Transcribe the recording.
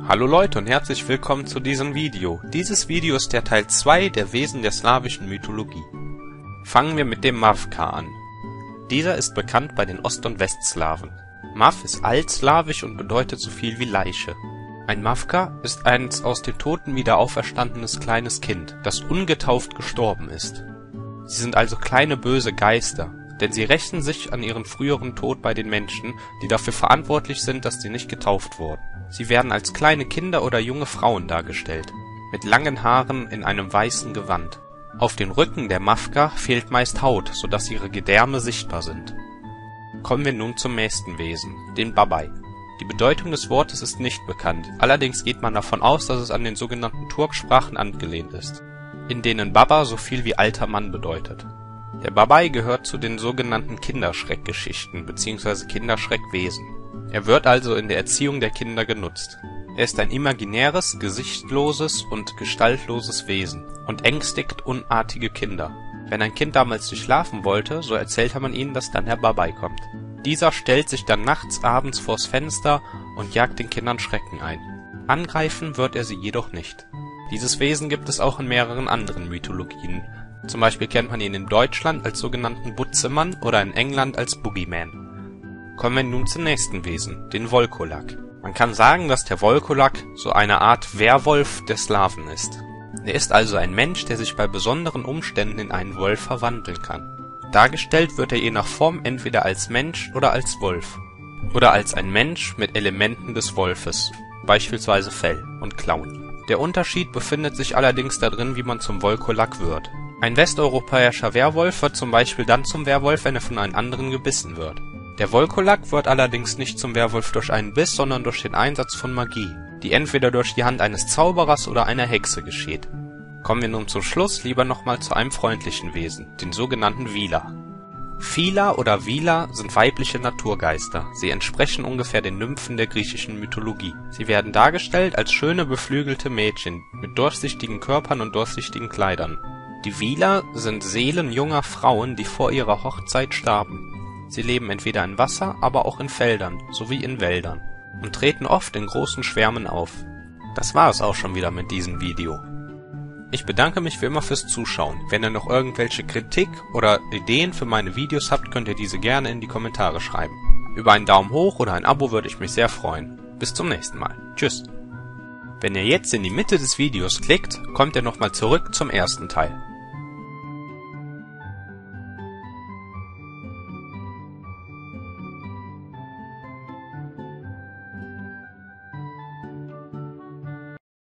Hallo Leute und herzlich willkommen zu diesem Video. Dieses Video ist der Teil 2 der Wesen der slawischen Mythologie. Fangen wir mit dem Mavka an. Dieser ist bekannt bei den Ost- und Westslawen. Mav ist altslawisch und bedeutet so viel wie Leiche. Ein Mavka ist ein aus den Toten wieder auferstandenes kleines Kind, das ungetauft gestorben ist. Sie sind also kleine böse Geister, denn sie rächen sich an ihren früheren Tod bei den Menschen, die dafür verantwortlich sind, dass sie nicht getauft wurden. Sie werden als kleine Kinder oder junge Frauen dargestellt, mit langen Haaren in einem weißen Gewand. Auf den Rücken der Mavka fehlt meist Haut, sodass ihre Gedärme sichtbar sind. Kommen wir nun zum nächsten Wesen, den Babai. Die Bedeutung des Wortes ist nicht bekannt, allerdings geht man davon aus, dass es an den sogenannten Turksprachen angelehnt ist, in denen Baba so viel wie alter Mann bedeutet. Der Babai gehört zu den sogenannten Kinderschreckgeschichten bzw. Kinderschreckwesen. Er wird also in der Erziehung der Kinder genutzt. Er ist ein imaginäres, gesichtloses und gestaltloses Wesen und ängstigt unartige Kinder. Wenn ein Kind damals nicht schlafen wollte, so erzählte man ihnen, dass dann Herr Babai kommt. Dieser stellt sich dann nachts abends vors Fenster und jagt den Kindern Schrecken ein. Angreifen wird er sie jedoch nicht. Dieses Wesen gibt es auch in mehreren anderen Mythologien. Zum Beispiel kennt man ihn in Deutschland als sogenannten Butzemann oder in England als Boogeyman. Kommen wir nun zum nächsten Wesen, den Volkolak. Man kann sagen, dass der Volkolak so eine Art Werwolf der Slawen ist. Er ist also ein Mensch, der sich bei besonderen Umständen in einen Wolf verwandeln kann. Dargestellt wird er je nach Form entweder als Mensch oder als Wolf. Oder als ein Mensch mit Elementen des Wolfes, beispielsweise Fell und Klauen. Der Unterschied befindet sich allerdings darin, wie man zum Volkolak wird. Ein westeuropäischer Werwolf wird zum Beispiel dann zum Werwolf, wenn er von einem anderen gebissen wird. Der Volkolak wird allerdings nicht zum Werwolf durch einen Biss, sondern durch den Einsatz von Magie, die entweder durch die Hand eines Zauberers oder einer Hexe geschieht. Kommen wir nun zum Schluss lieber nochmal zu einem freundlichen Wesen, den sogenannten Vila. Phila oder Vila sind weibliche Naturgeister. Sie entsprechen ungefähr den Nymphen der griechischen Mythologie. Sie werden dargestellt als schöne beflügelte Mädchen mit durchsichtigen Körpern und durchsichtigen Kleidern. Die Vila sind Seelen junger Frauen, die vor ihrer Hochzeit starben. Sie leben entweder in Wasser, aber auch in Feldern sowie in Wäldern und treten oft in großen Schwärmen auf. Das war es auch schon wieder mit diesem Video. Ich bedanke mich wie immer fürs Zuschauen. Wenn ihr noch irgendwelche Kritik oder Ideen für meine Videos habt, könnt ihr diese gerne in die Kommentare schreiben. Über einen Daumen hoch oder ein Abo würde ich mich sehr freuen. Bis zum nächsten Mal. Tschüss. Wenn ihr jetzt in die Mitte des Videos klickt, kommt ihr nochmal zurück zum ersten Teil.